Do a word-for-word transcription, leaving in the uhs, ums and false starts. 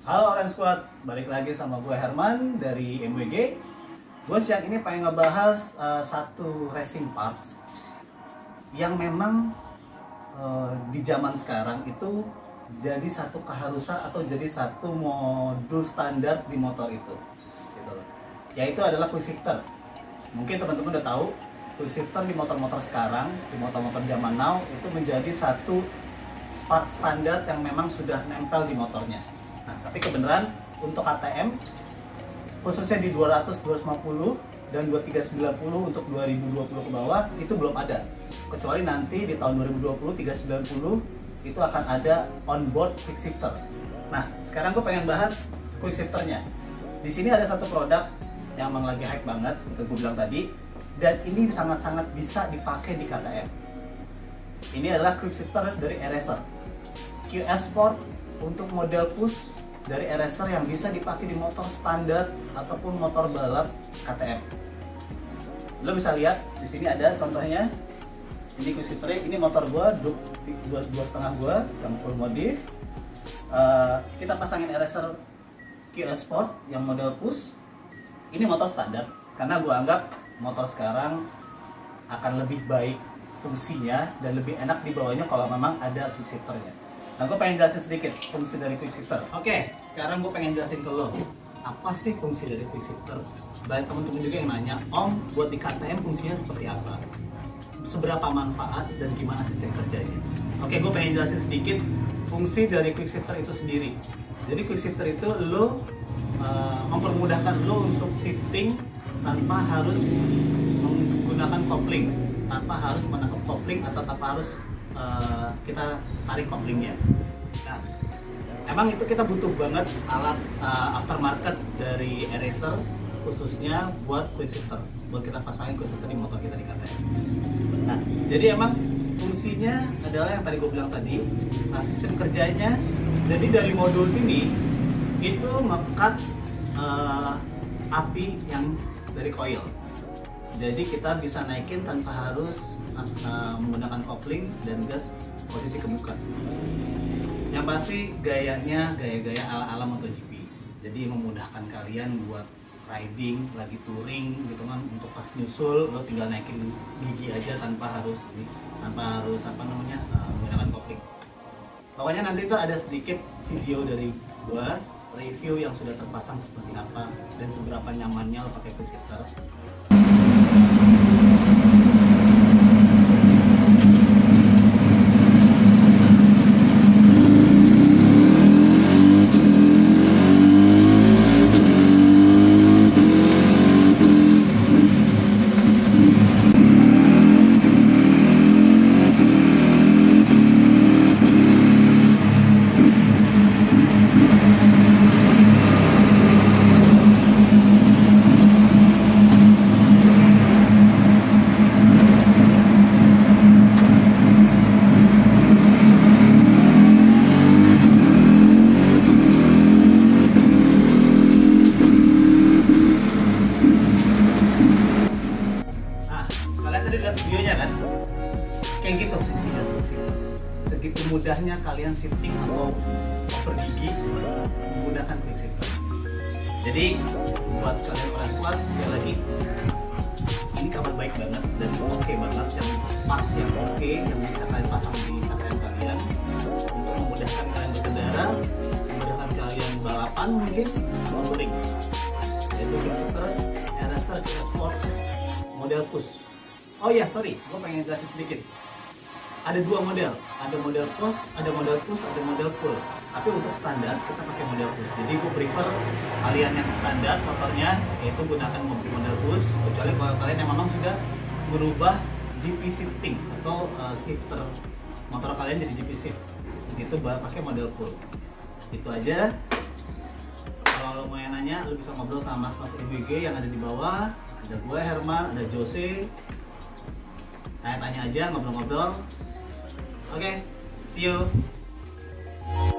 Halo Orange Squad, balik lagi sama gue Herman dari M W G. Gue siang ini pengen ngebahas uh, satu racing parts yang memang uh, di zaman sekarang itu jadi satu keharusan atau jadi satu modul standar di motor itu, gitu. Yaitu adalah quick shifter. Mungkin teman-teman udah tahu, quick shifter di motor-motor sekarang, di motor-motor zaman now itu menjadi satu part standar yang memang sudah nempel di motornya. Nah, tapi kebenaran untuk K T M khususnya di dua ratus, dua ratus lima puluh dan dua tiga sembilan nol untuk dua ribu dua puluh ke bawah itu belum ada. Kecuali nanti di tahun dua ribu dua puluh, tiga sembilan nol itu akan ada onboard quick shifter. Nah, sekarang gue pengen bahas quick shifternya. Di sini ada satu produk yang emang lagi hype banget seperti gue bilang tadi, dan ini sangat-sangat bisa dipakai di K T M. Ini adalah quick shifter dari Eraser Q S Sport untuk model push dari Eraser yang bisa dipakai di motor standar ataupun motor balap K T M. Lo bisa lihat di sini ada contohnya. Ini quick shifter, ini motor gua dua dua setengah gua yang full modif. Uh, kita pasangin Eraser Q S Sport yang model push. Ini motor standar karena gua anggap motor sekarang akan lebih baik fungsinya dan lebih enak dibawanya kalau memang ada quick shifternya. Nah, gue pengen jelasin sedikit fungsi dari quick shifter. Oke, sekarang gue pengen jelasin ke lo, apa sih fungsi dari quick shifter? Banyak temen-temen juga yang nanya, Om, buat di K T M fungsinya seperti apa? Seberapa manfaat dan gimana sistem kerjanya? Oke, gue pengen jelasin sedikit fungsi dari quick shifter itu sendiri. Jadi quick shifter itu lo uh, mempermudahkan lo untuk shifting tanpa harus menggunakan kopling, tanpa harus menangkap kopling atau tanpa harus Uh, kita tarik koplingnya. Nah, emang itu kita butuh banget alat uh, aftermarket dari Eraser khususnya buat quick shifter, buat kita pasangin quick shifter di motor kita di K T M. Nah, jadi emang fungsinya adalah yang tadi gue bilang tadi. Nah, sistem kerjanya, jadi dari modul sini itu mekat uh, api yang dari coil. Jadi kita bisa naikin tanpa harus uh, menggunakan kopling dan gas posisi kebuka. Yang pasti gayanya gaya-gaya ala-ala MotoGP. Jadi memudahkan kalian buat riding, lagi touring gitu kan, untuk pas nyusul lo tinggal naikin gigi aja tanpa harus tanpa harus apa namanya uh, menggunakan kopling. Pokoknya nanti tuh ada sedikit video dari gua review yang sudah terpasang seperti apa dan seberapa nyamannya lo pakai quick shifter. Videonya kan kayak gitu fungsinya, fungsi segitu mudahnya kalian shifting atau oper gigi menggunakan quick shifter. Jadi buat kalian Orange Squad, sekali lagi ini kabar baik banget dan oke okay banget, yang parts yang oke okay, yang bisa kalian pasang di K T M kalian untuk memudahkan kalian berkendara, memudahkan kalian balapan mungkin atau touring. Yaitu quick shifter Eraser Q S Sport model push. Oh iya, sorry, gue pengen jelasin sedikit. Ada dua model, ada model push, ada model push, ada model pull. Tapi untuk standar kita pakai model push. Jadi gue prefer kalian yang standar motornya yaitu gunakan mobil model push. Kecuali kalau kalian yang memang sudah berubah G P shifting atau uh, shifter motor kalian jadi G P shift, itu pakai model pull. Itu aja. Kalau lo mau yang nanya, lo bisa ngobrol sama mas-mas M W G yang ada di bawah. Ada gue Herman, ada Jose. Tanya-tanya aja, ngobrol-ngobrol. Oke, okay, see you.